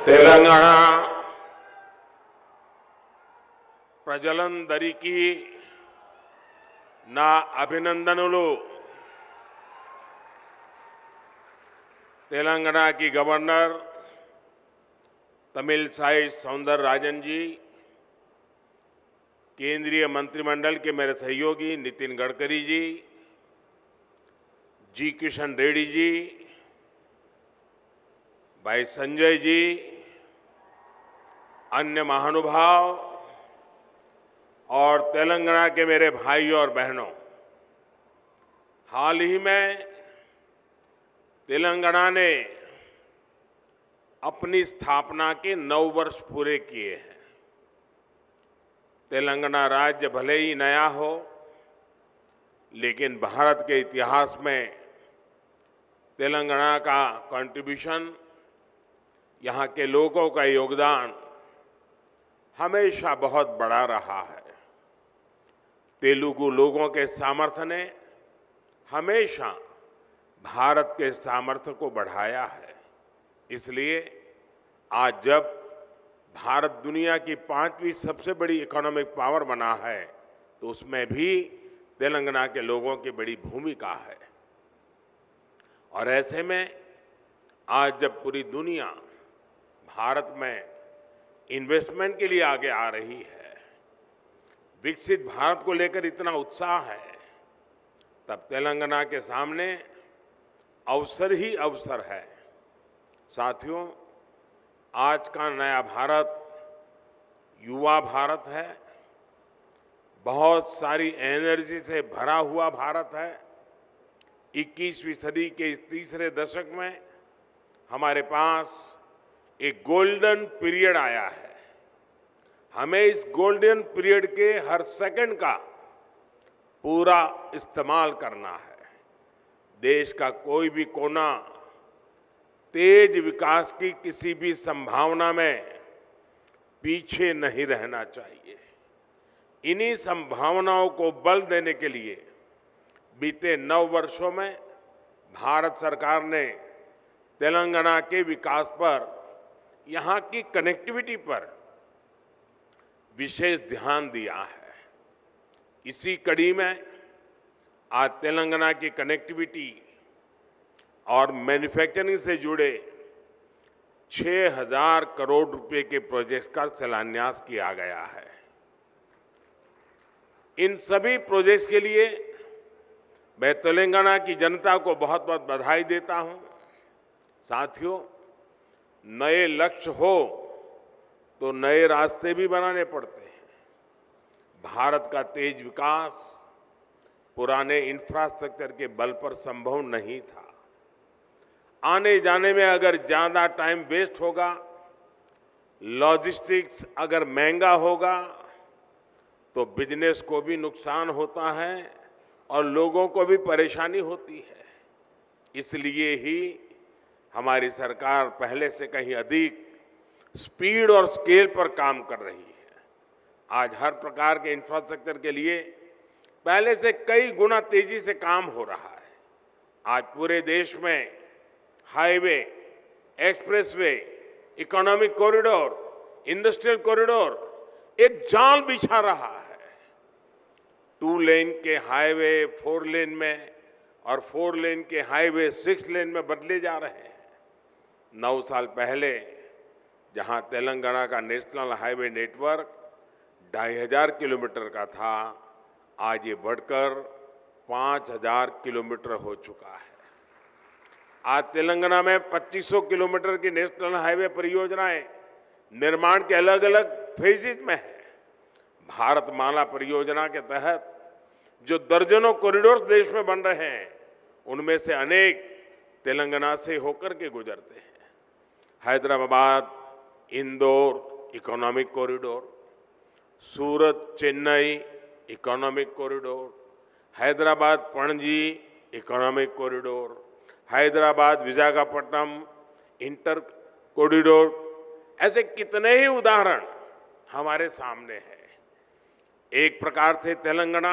తెలంగాణ ప్రజలందరికీ నా అభినందనలు। तेलंगाना की गवर्नर तमिलसाई सौंदरराजन जी, केंद्रीय मंत्रिमंडल के मेरे सहयोगी नितिन गडकरी जी, जी किशन रेड्डी जी, भाई संजय जी, अन्य महानुभाव और तेलंगाना के मेरे भाइयों और बहनों, हाल ही में तेलंगाना ने अपनी स्थापना के 9 वर्ष पूरे किए हैं। तेलंगाना राज्य भले ही नया हो, लेकिन भारत के इतिहास में तेलंगाना का कंट्रीब्यूशन, यहाँ के लोगों का योगदान हमेशा बहुत बड़ा रहा है। तेलुगु लोगों के सामर्थ्य ने हमेशा भारत के सामर्थ्य को बढ़ाया है। इसलिए आज जब भारत दुनिया की 5वीं सबसे बड़ी इकोनॉमिक पावर बना है, तो उसमें भी तेलंगाना के लोगों की बड़ी भूमिका है। और ऐसे में आज जब पूरी दुनिया भारत में इन्वेस्टमेंट के लिए आगे आ रही है, विकसित भारत को लेकर इतना उत्साह है, तब तेलंगाना के सामने अवसर ही अवसर है। साथियों, आज का नया भारत युवा भारत है, बहुत सारी एनर्जी से भरा हुआ भारत है। 21वीं सदी के इस तीसरे दशक में हमारे पास एक गोल्डन पीरियड आया है। हमें इस गोल्डन पीरियड के हर सेकंड का पूरा इस्तेमाल करना है। देश का कोई भी कोना तेज विकास की किसी भी संभावना में पीछे नहीं रहना चाहिए। इन्हीं संभावनाओं को बल देने के लिए बीते 9 वर्षों में भारत सरकार ने तेलंगाना के विकास पर, यहाँ की कनेक्टिविटी पर विशेष ध्यान दिया है। इसी कड़ी में आज तेलंगाना की कनेक्टिविटी और मैन्युफैक्चरिंग से जुड़े 6,000 करोड़ रुपए के प्रोजेक्ट्स का शिलान्यास किया गया है। इन सभी प्रोजेक्ट्स के लिए मैं तेलंगाना की जनता को बहुत बहुत बधाई देता हूं। साथियों, नए लक्ष्य हो तो नए रास्ते भी बनाने पड़ते हैं। भारत का तेज विकास पुराने इंफ्रास्ट्रक्चर के बल पर संभव नहीं था। आने जाने में अगर ज्यादा टाइम वेस्ट होगा, लॉजिस्टिक्स अगर महंगा होगा, तो बिजनेस को भी नुकसान होता है और लोगों को भी परेशानी होती है। इसलिए ही हमारी सरकार पहले से कहीं अधिक स्पीड और स्केल पर काम कर रही है। आज हर प्रकार के इंफ्रास्ट्रक्चर के लिए पहले से कई गुना तेजी से काम हो रहा है। आज पूरे देश में highway, expressway, economic corridor, industrial corridor एक जाल बिछा रहा है। 2 लेन के हाईवे 4 लेन में और 4 लेन के हाईवे 6 लेन में बदले जा रहे हैं। 9 साल पहले जहां तेलंगाना का नेशनल हाईवे नेटवर्क 2,500 किलोमीटर का था, आज ये बढ़कर 5,000 किलोमीटर हो चुका है। आज तेलंगाना में 2500 किलोमीटर की नेशनल हाईवे परियोजनाएं निर्माण के अलग अलग फेजेज में है। भारतमाला परियोजना के तहत जो दर्जनों कॉरिडोर्स देश में बन रहे हैं, उनमें से अनेक तेलंगाना से होकर के गुजरते हैं। Hyderabad Indore economic corridor, Surat Chennai economic corridor, Hyderabad Panaji economic corridor, Hyderabad Visakhapatnam inter corridor, ऐसे कितने ही उदाहरण हमारे सामने हैं। एक प्रकार से तेलंगाना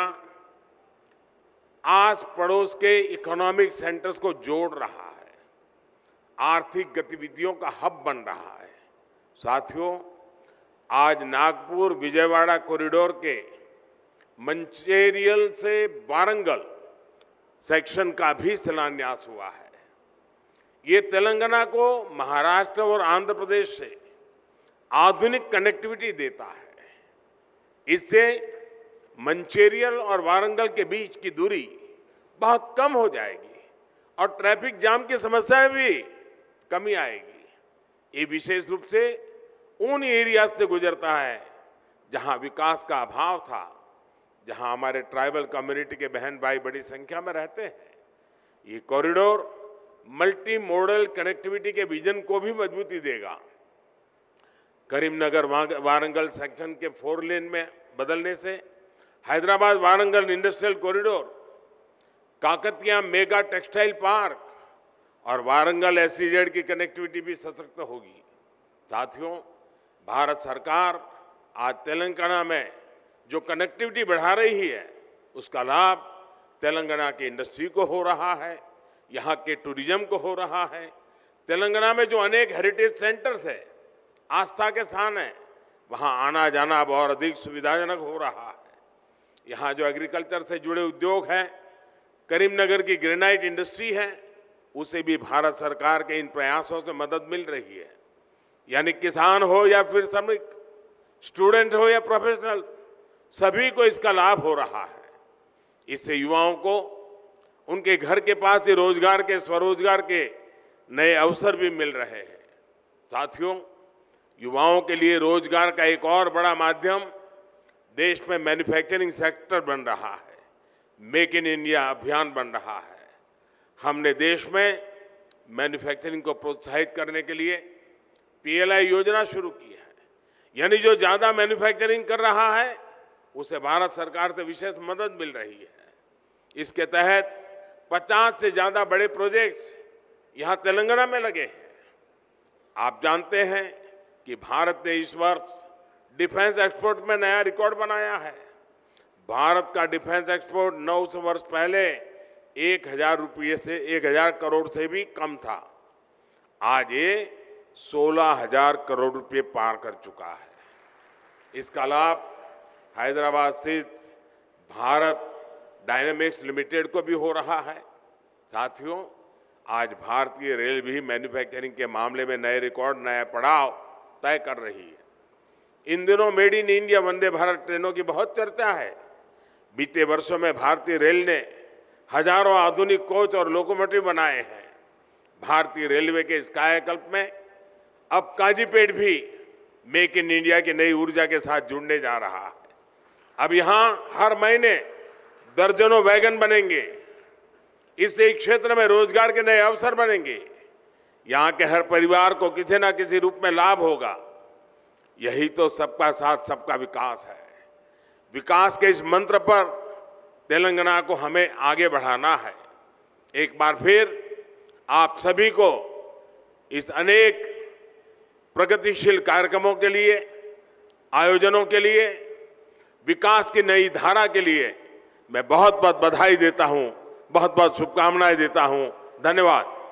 आस पड़ोस के इकोनॉमिक सेंटर्स को जोड़ रहा है, आर्थिक गतिविधियों का हब बन रहा है। साथियों, आज नागपुर विजयवाड़ा कॉरिडोर के मंचेरियल से वारंगल सेक्शन का भी शिलान्यास हुआ है। ये तेलंगाना को महाराष्ट्र और आंध्र प्रदेश से आधुनिक कनेक्टिविटी देता है। इससे मंचेरियल और वारंगल के बीच की दूरी बहुत कम हो जाएगी और ट्रैफिक जाम की समस्या में भी कमी आएगी। ये विशेष रूप से उन एरिया से गुजरता है जहां विकास का अभाव था, जहां हमारे ट्राइबल कम्युनिटी के बहन भाई बड़ी संख्या में रहते हैं। ये कॉरिडोर मल्टी मॉडल कनेक्टिविटी के विजन को भी मजबूती देगा। करीमनगर वारंगल सेक्शन के 4 लेन में बदलने से Hyderabad Warangal industrial corridor, Kakatiya mega textile park और वारंगल SEZ की कनेक्टिविटी भी सशक्त होगी। साथियों, भारत सरकार आज तेलंगाना में जो कनेक्टिविटी बढ़ा रही है, उसका लाभ तेलंगाना की इंडस्ट्री को हो रहा है, यहाँ के टूरिज्म को हो रहा है। तेलंगाना में जो अनेक हेरिटेज सेंटर्स है, आस्था के स्थान है, वहाँ आना जाना अब और अधिक सुविधाजनक हो रहा है। यहाँ जो एग्रीकल्चर से जुड़े उद्योग हैं, करीमनगर की ग्रेनाइट इंडस्ट्री है, उसे भी भारत सरकार के इन प्रयासों से मदद मिल रही है। यानी किसान हो या फिर श्रमिक, स्टूडेंट हो या प्रोफेशनल, सभी को इसका लाभ हो रहा है। इससे युवाओं को उनके घर के पास ही रोजगार के, स्वरोजगार के नए अवसर भी मिल रहे हैं। साथियों, युवाओं के लिए रोजगार का एक और बड़ा माध्यम देश में मैन्युफैक्चरिंग सेक्टर बन रहा है। मेक इन इंडिया अभियान बन रहा है। हमने देश में मैन्युफैक्चरिंग को प्रोत्साहित करने के लिए PLI योजना शुरू की है। यानी जो ज़्यादा मैन्युफैक्चरिंग कर रहा है, उसे भारत सरकार से विशेष मदद मिल रही है। इसके तहत 50 से ज़्यादा बड़े प्रोजेक्ट्स यहाँ तेलंगाना में लगे हैं। आप जानते हैं कि भारत ने इस वर्ष डिफेंस एक्सपोर्ट में नया रिकॉर्ड बनाया है। भारत का डिफेंस एक्सपोर्ट 9 वर्ष पहले 1000 करोड़ से भी कम था। आज ये 16,000 करोड़ रुपए पार कर चुका है। इसका लाभ हैदराबाद स्थित भारत डायनेमिक्स लिमिटेड को भी हो रहा है। साथियों, आज भारतीय रेल भी मैन्युफैक्चरिंग के मामले में नए रिकॉर्ड, नया पड़ाव तय कर रही है। इन दिनों made in India Vande Bharat ट्रेनों की बहुत चर्चा है। बीते वर्षों में भारतीय रेल ने हजारों आधुनिक कोच और लोकोमोटिव बनाए हैं। भारतीय रेलवे के इस कायाकल्प में अब काजीपेट भी मेक इन इंडिया की नई ऊर्जा के साथ जुड़ने जा रहा है। अब यहाँ हर महीने दर्जनों वैगन बनेंगे। इससे इस क्षेत्र में रोजगार के नए अवसर बनेंगे। यहाँ के हर परिवार को किसी न किसी रूप में लाभ होगा। यही तो सबका साथ सबका विकास है। विकास के इस मंत्र पर तेलंगाना को हमें आगे बढ़ाना है। एक बार फिर आप सभी को इस अनेक प्रगतिशील कार्यक्रमों के लिए, आयोजनों के लिए, विकास की नई धारा के लिए मैं बहुत बहुत बधाई देता हूं, बहुत बहुत शुभकामनाएं देता हूं। धन्यवाद।